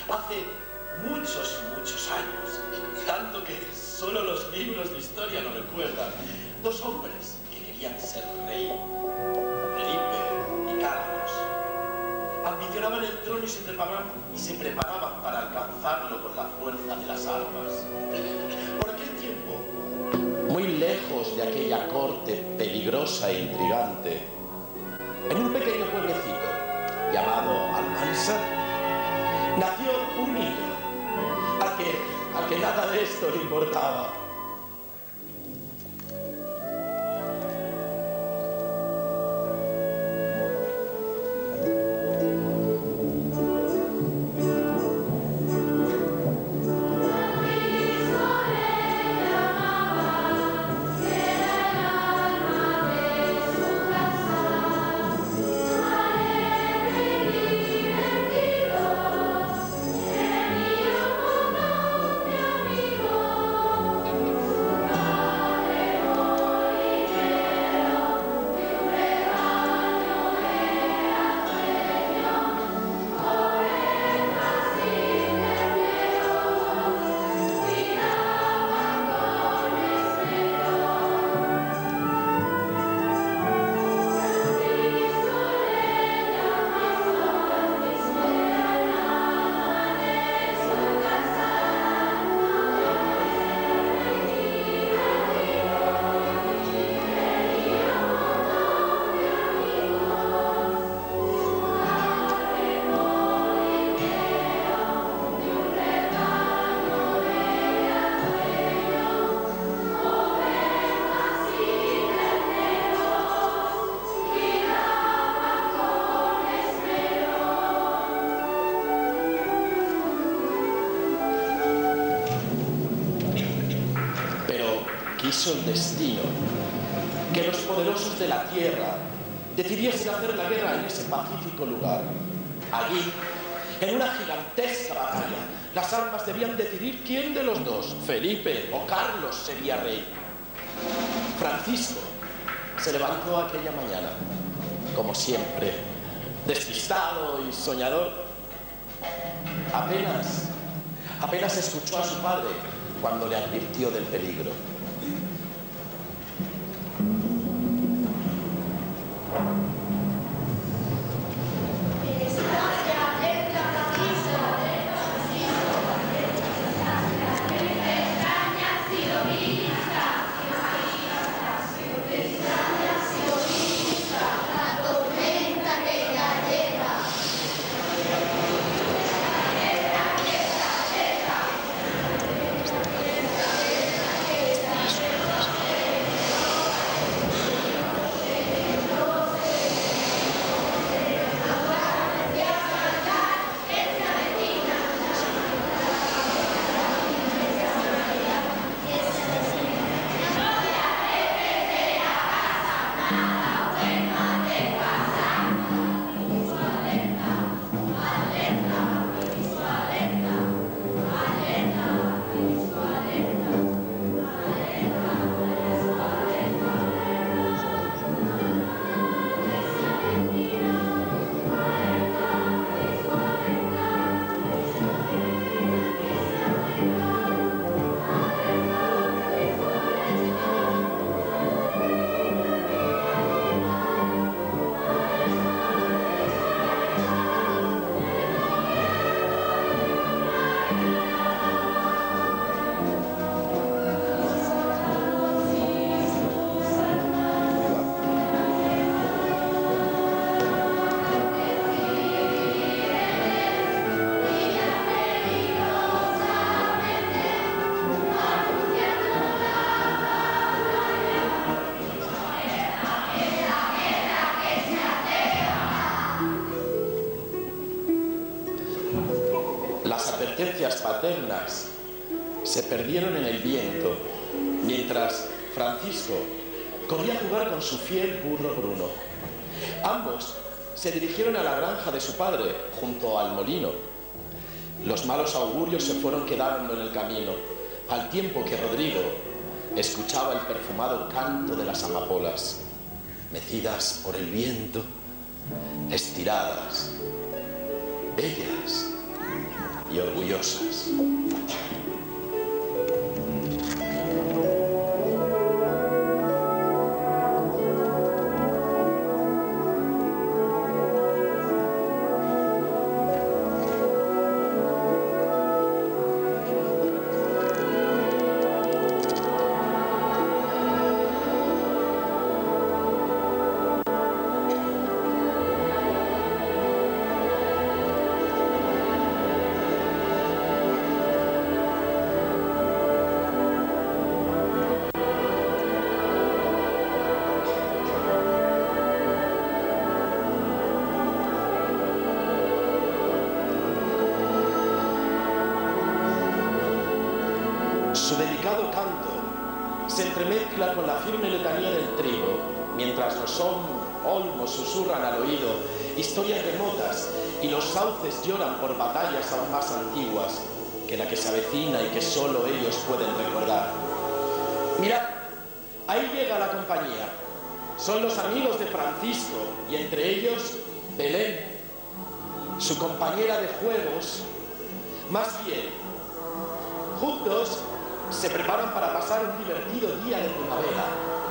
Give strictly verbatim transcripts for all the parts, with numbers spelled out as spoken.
hace muchos, muchos años, tanto que solo los libros de historia lo recuerdan, dos hombres que querían ser rey, Felipe y Carlos, ambicionaban el trono y se preparaban, y se preparaban para alcanzarlo con la fuerza de las armas. Por aquel tiempo, muy lejos de aquella corte peligrosa e intrigante, en un pequeño pueblecito llamado Almansa, nació un niño al que, al que nada de esto le importaba. Quiso el destino que los poderosos de la tierra decidiesen hacer la guerra en ese pacífico lugar. Allí, en una gigantesca batalla, las armas debían decidir quién de los dos, Felipe o Carlos, sería rey. Francisco se levantó aquella mañana, como siempre, despistado y soñador. Apenas, apenas escuchó a su padre cuando le advirtió del peligro. Las advertencias paternas se perdieron en el viento, mientras Francisco corría a jugar con su fiel burro Bruno. Ambos se dirigieron a la granja de su padre, junto al molino. Los malos augurios se fueron quedando en el camino, al tiempo que Rodrigo escuchaba el perfumado canto de las amapolas, mecidas por el viento, estiradas, bellas y y orgullosas. Su delicado canto se entremezcla con la firme letanía del trigo, mientras los olmos susurran al oído historias remotas y los sauces lloran por batallas aún más antiguas que la que se avecina y que solo ellos pueden recordar. Mirad, ahí llega la compañía. Son los amigos de Francisco y entre ellos Belén, su compañera de juegos. Más bien, juntos se preparan para pasar un divertido día de primavera.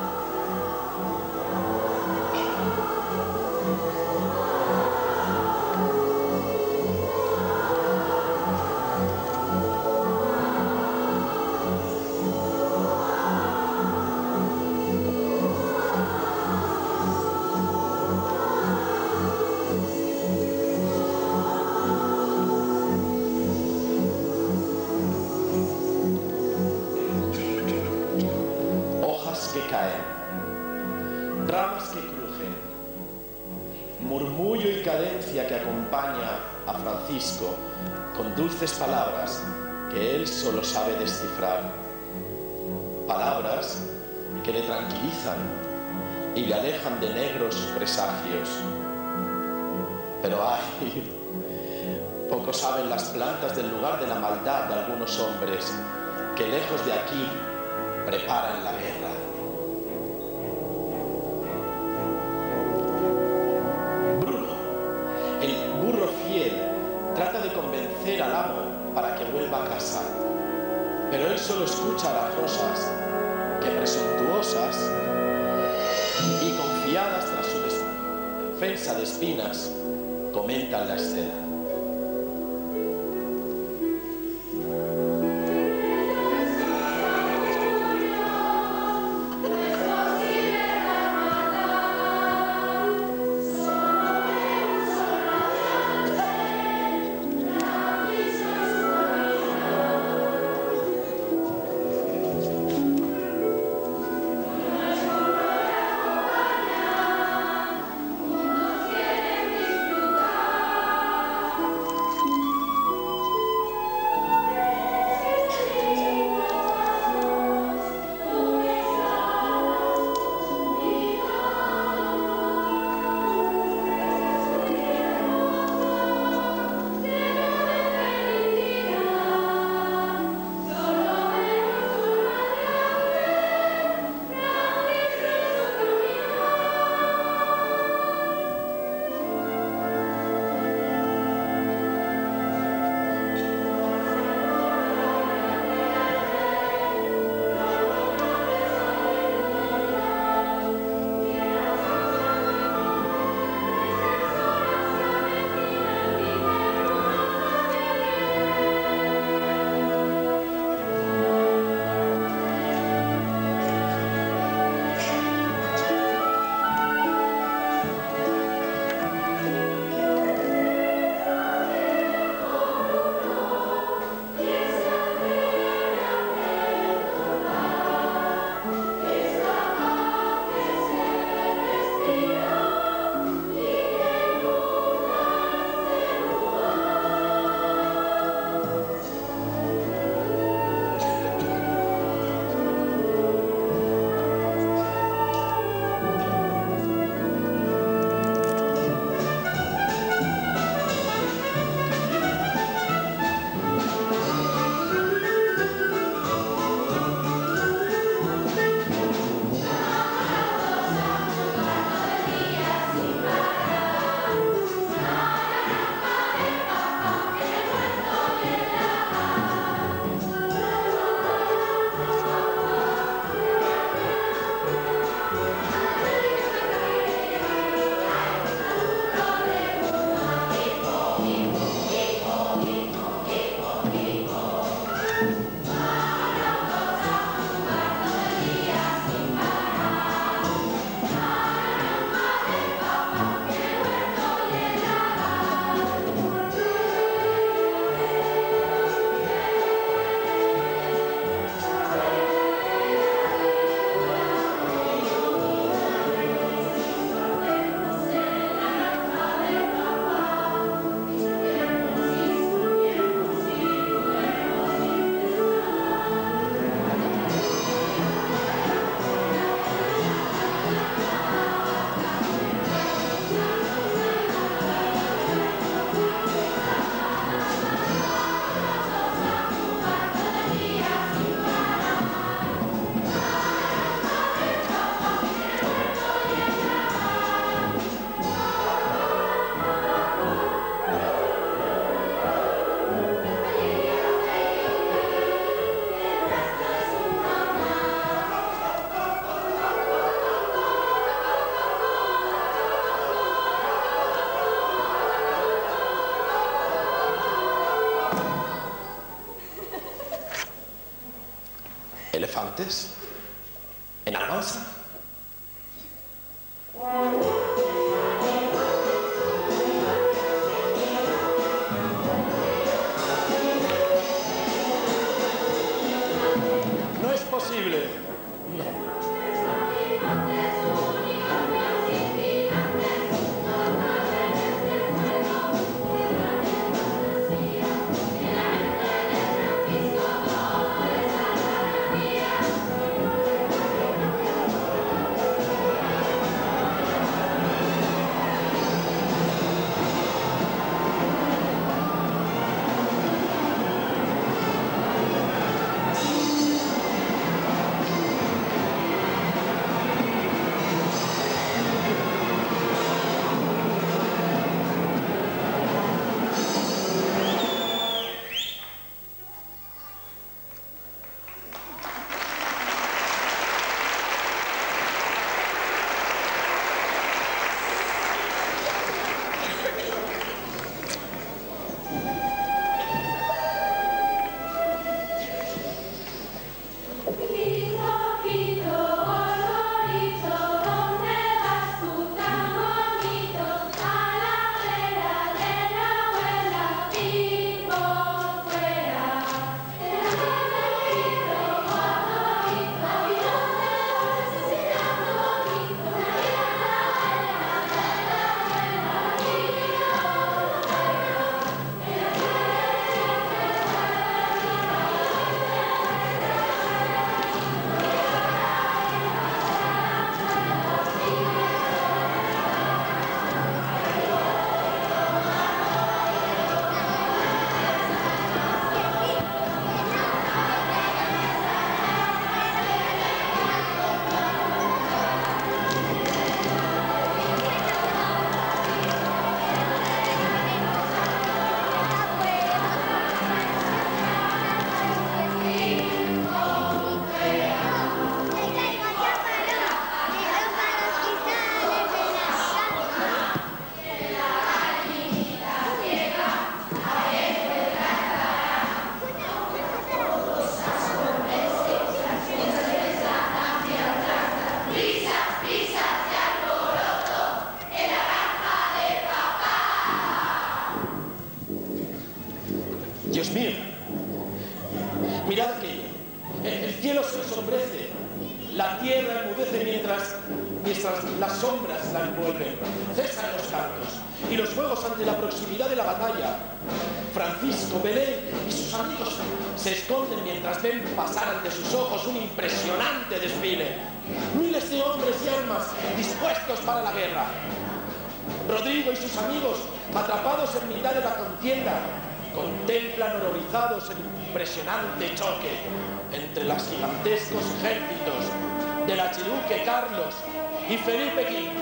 Que caen, ramas que crujen, murmullo y cadencia que acompaña a Francisco con dulces palabras que él solo sabe descifrar, palabras que le tranquilizan y le alejan de negros presagios. Pero ay, poco saben las plantas del lugar de la maldad de algunos hombres que lejos de aquí preparan la guerra. Trata de convencer al amo para que vuelva a casa, pero él solo escucha a las rosas que, presuntuosas y confiadas tras su defensa de espinas, comentan la escena. elefantes? ¿En Almansa? No es posible. No. Dios mío, mirad aquello. El cielo se ensombrece, la tierra enmudece mientras, mientras las sombras la envuelven. Cesan los cantos y los fuegos ante la proximidad de la batalla. Francisco, Belén y sus amigos se esconden mientras ven pasar ante sus ojos un impresionante desfile. Miles de hombres y armas dispuestos para la guerra. Rodrigo y sus amigos, atrapados en mitad de la contienda, contemplan horrorizados el impresionante choque entre los gigantescos ejércitos del archiduque Carlos y Felipe quinto.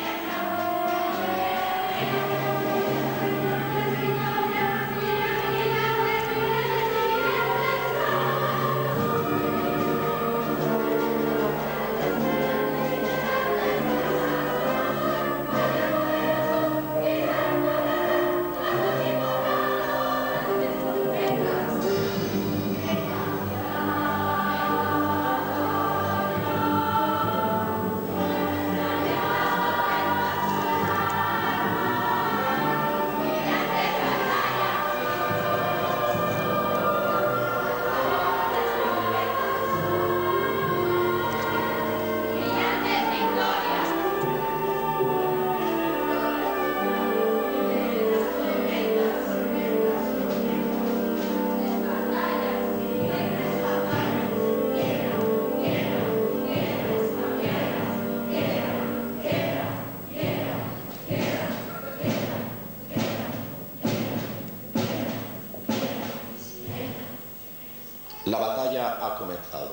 La batalla ha comenzado.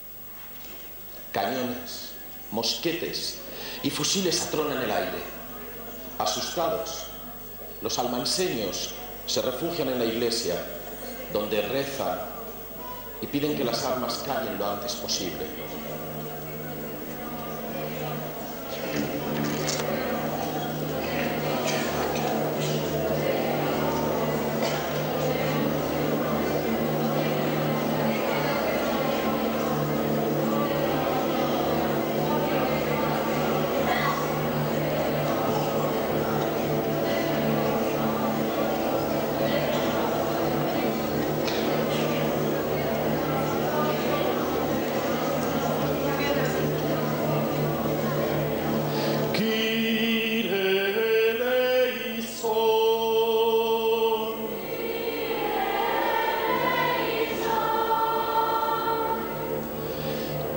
Cañones, mosquetes y fusiles atronan el aire. Asustados, los almanseños se refugian en la iglesia, donde rezan y piden que las armas callen lo antes posible.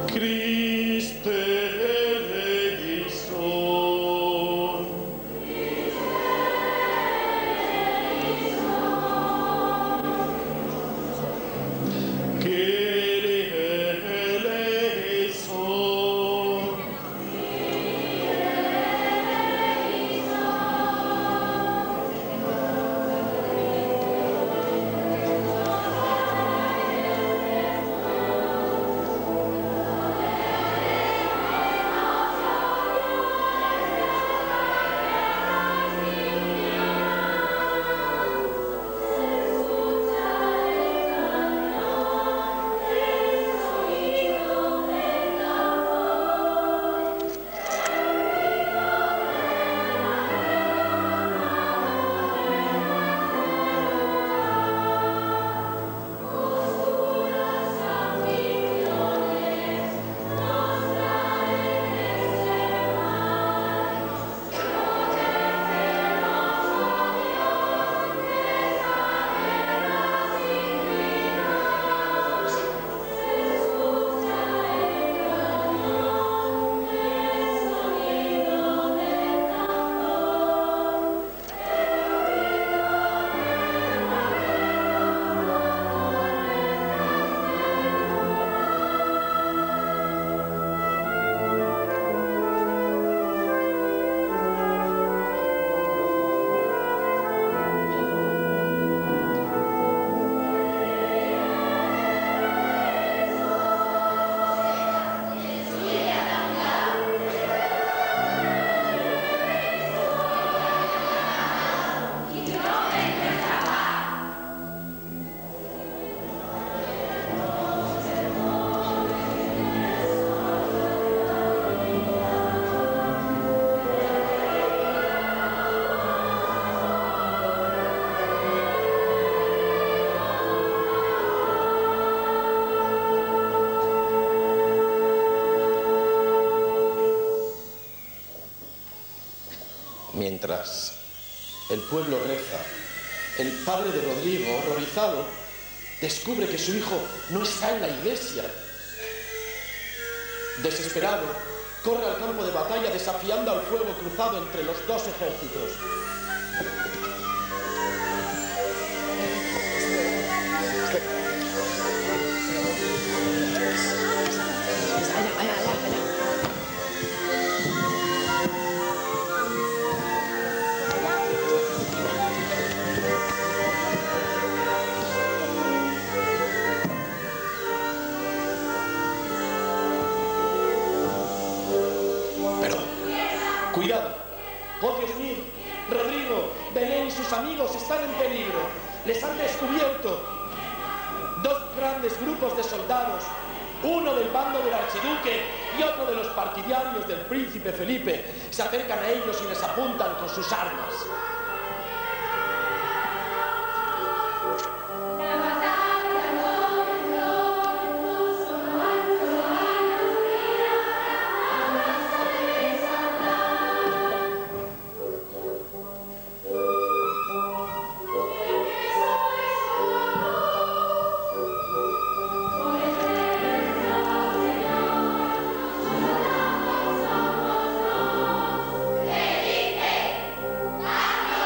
Mientras el pueblo reza, el padre de Rodrigo, horrorizado, descubre que su hijo no está en la iglesia. Desesperado, corre al campo de batalla desafiando al fuego cruzado entre los dos ejércitos. Cuidado. ¡Oh, Dios mío! Rodrigo, Belén y sus amigos están en peligro. Les han descubierto. Dos grandes grupos de soldados, uno del bando del archiduque y otro de los partidarios del príncipe Felipe, se acercan a ellos y les apuntan con sus armas. Felipe,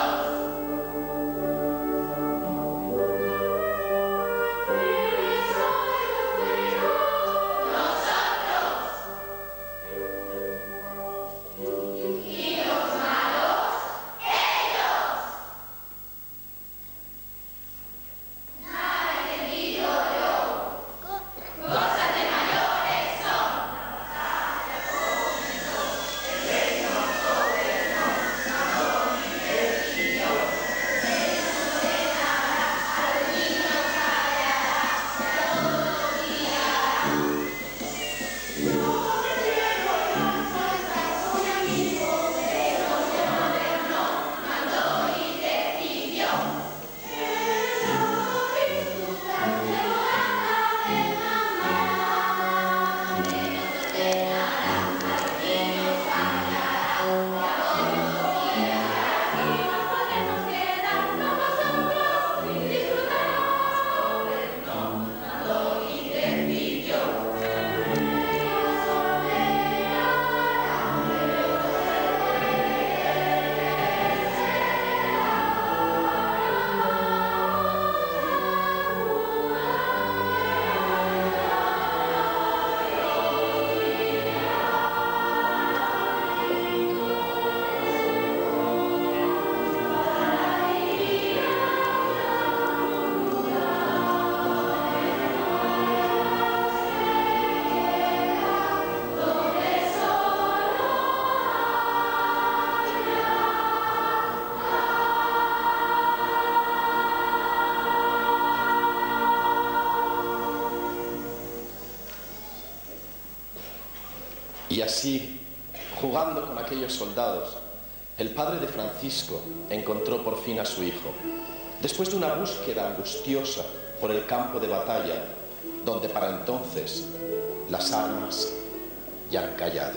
Y así, jugando con aquellos soldados, el padre de Francisco encontró por fin a su hijo, después de una búsqueda angustiosa por el campo de batalla, donde para entonces las armas ya han callado.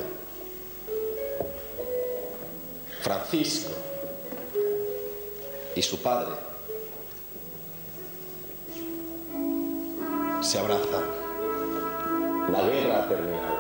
Francisco y su padre se abrazan. La guerra ha terminado.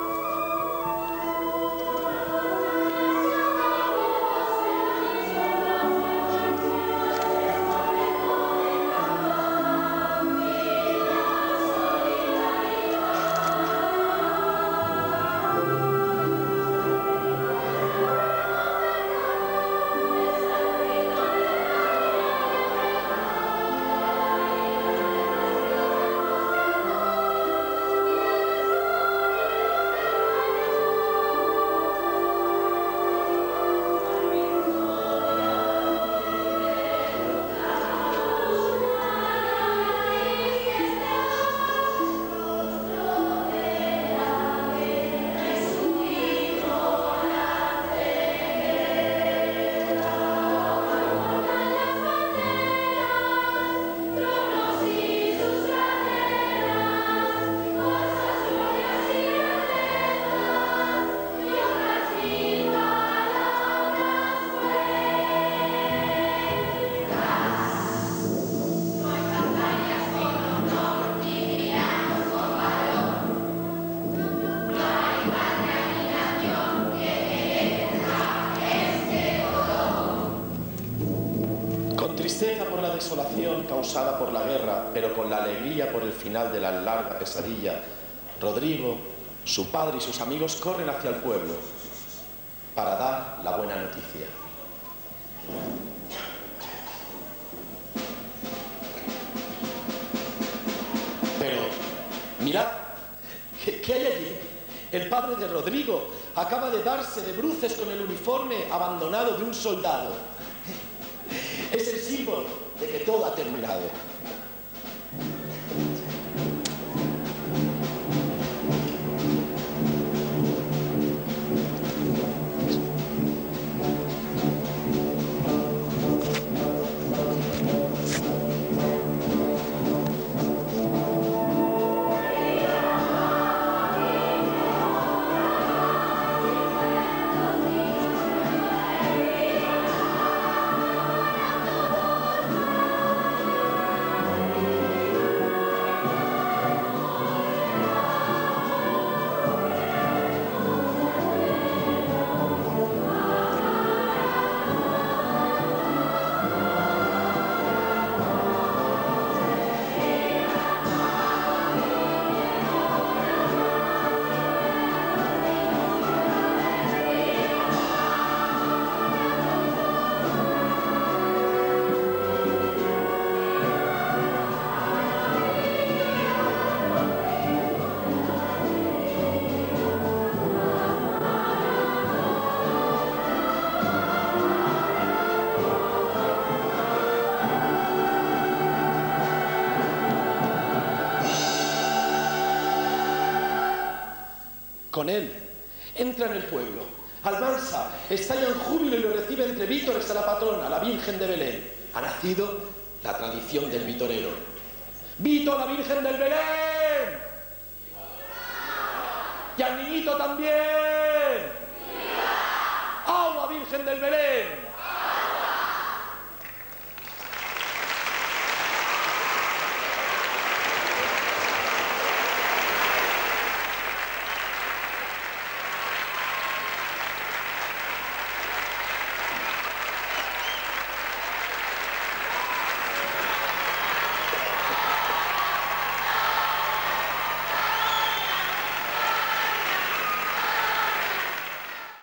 Por la desolación causada por la guerra, pero con la alegría por el final de la larga pesadilla, Rodrigo, su padre y sus amigos corren hacia el pueblo para dar la buena noticia. Pero, mirad, ¿qué, qué hay allí? El padre de Rodrigo acaba de darse de bruces con el uniforme abandonado de un soldado. Es el símbolo de que todo ha terminado. Con él entra en el pueblo. Almansa estalla en júbilo y lo recibe entre vítores a la patrona, la Virgen de Belén. Ha nacido la tradición del vitorero. ¡Vito a la Virgen del Belén! ¡Y al niñito también! ¡Agua, Virgen del Belén!